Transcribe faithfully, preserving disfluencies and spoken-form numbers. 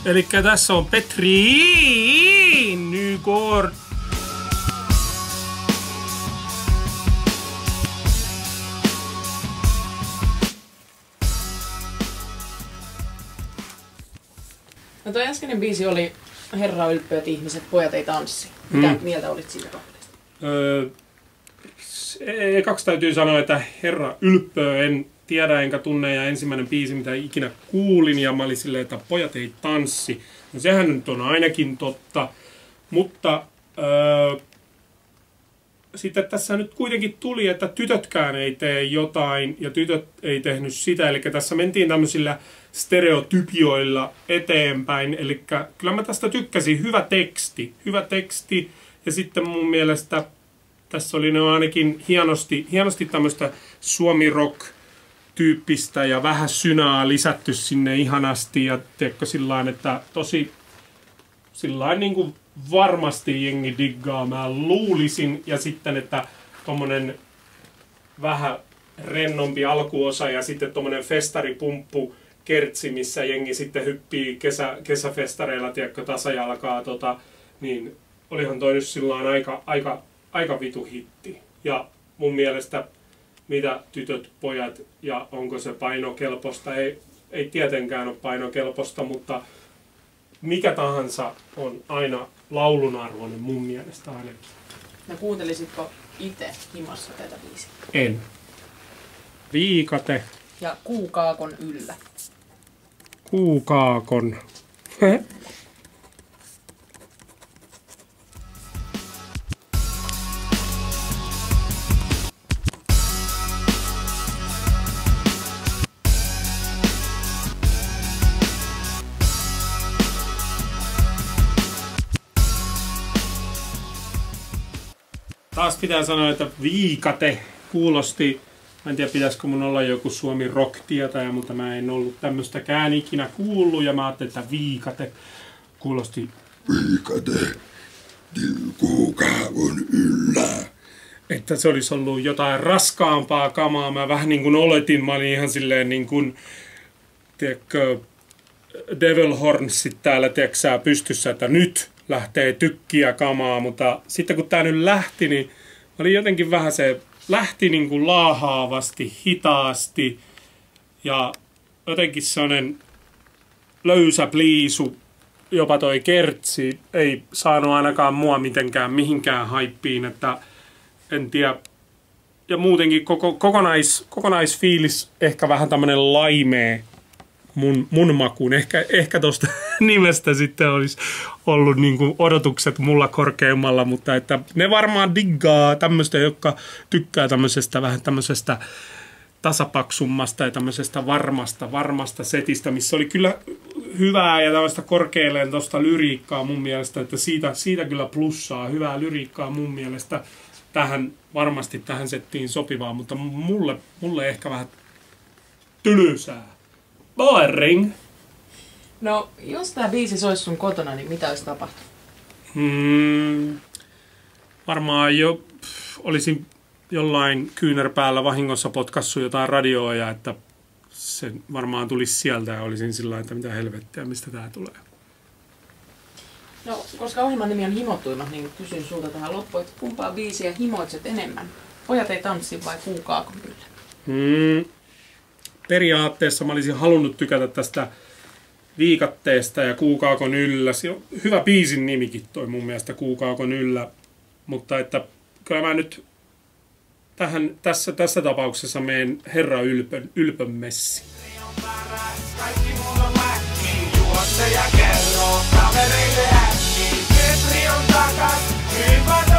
Elikkä tässä on Petri Nygård. No toi äskeinen biisi oli Herra ylpeät ihmiset, pojat ei tanssi. Mitä hmm. mieltä olit siitä kappaleesta? Öö, ekaksi täytyy sanoa, että Herra ylpeä en tiedä enkä tunne, ja ensimmäinen biisi mitä ikinä kuulin, ja mä olin silleen, että pojat ei tanssi. No sehän nyt on ainakin totta, mutta öö, sitten tässä nyt kuitenkin tuli, että tytötkään ei tee jotain, ja tytöt ei tehnyt sitä, eli tässä mentiin tämmöisillä stereotypioilla eteenpäin, eli kyllä mä tästä tykkäsin, hyvä teksti, hyvä teksti, ja sitten mun mielestä tässä oli ne ainakin hienosti, hienosti tämmöistä suomi-rock-tyyppistä ja vähän synää lisätty sinne ihanasti, ja teekö sillain, että tosi sillain niin kuin varmasti jengi diggaa, mä luulisin, ja sitten, että tommonen vähän rennompi alkuosa ja sitten tommonen festaripumppu kertsi, missä jengi sitten hyppii kesä, kesäfestareilla, tiedätkö, tasajalkaa, tota, niin olihan toi nyt sillain aika, aika, aika vitu hitti. Ja mun mielestä mitä tytöt, pojat ja onko se painokelpoista, ei, ei tietenkään ole painokelpoista, mutta mikä tahansa on aina laulun arvoinen mun mielestä ainakin. No kuuntelisitko itse himassa tätä biisiä? En. Viikate. Ja Kuukaakon yllä. Kuukaakon. Taas pitää sanoa, että viikate kuulosti. Mä en tiedä, pitäisikö mun olla joku Suomi rock-tietäjä, mutta mä en ollut tämmöstäkään ikinä kuullut. Ja mä ajattelin, että viikate kuulosti. Viikate, kuukaakon yllä. Että se olisi ollut jotain raskaampaa kamaa. Mä vähän niin kuin oletin, mä olin ihan silleen niin kuin, tiedätkö, Devil Hornsit täällä, tiedätkö, pystyssä, että nyt lähtee tykkiä kamaa. Mutta sitten kun tää nyt lähti, niin oli jotenkin vähän se, lähti niin kuin laahaavasti, hitaasti ja jotenkin sellainen löysä pliisu, jopa toi kertsi, ei saanut ainakaan mua mitenkään mihinkään haippiin, että en tiedä. Ja muutenkin koko, kokonais, kokonaisfiilis ehkä vähän tämmönen laimee mun, mun makuun. Ehkä, ehkä tosta nimestä sitten olisi ollut niin kuin odotukset mulla korkeammalla, mutta että ne varmaan diggaa tämmöistä, jotka tykkää tämmöisestä vähän tämmöisestä tasapaksummasta ja tämmöisestä varmasta, varmasta setistä, missä oli kyllä hyvää ja tämmöistä korkealleen tuosta lyriikkaa mun mielestä, että siitä, siitä kyllä plussaa, hyvää lyriikkaa mun mielestä tähän, varmasti tähän settiin sopivaa, mutta mulle, mulle ehkä vähän tylsää. Boring. No, jos tää biisi soisi sun kotona, niin mitä olisi tapahtunut? Hmm, varmaan jo pff, olisin jollain kyynärpäällä vahingossa potkassut jotain radioa ja että se varmaan tulisi sieltä ja olisin sillä että mitä helvettiä, mistä tää tulee. No, koska ohjelman nimi on Himottuimmat, niin kysyn sulta tähän loppuun, että kumpaa biisiä himoitset enemmän? Pojat ei tanssi vai Kuukaakon yllä? Hmm, periaatteessa mä olisin halunnut tykätä tästä Viikatteesta ja Kuukaakon yllä. Se on hyvä biisin nimikin toi mun mielestä Kuukaakon yllä, mutta että kyllä mä nyt tähän, tässä, tässä tapauksessa menen Herra Ylpön, Ylpön messi. Kaikki mulla on mäkki, juosse ja kerro kavereille äkki. Petri on takas, hyvä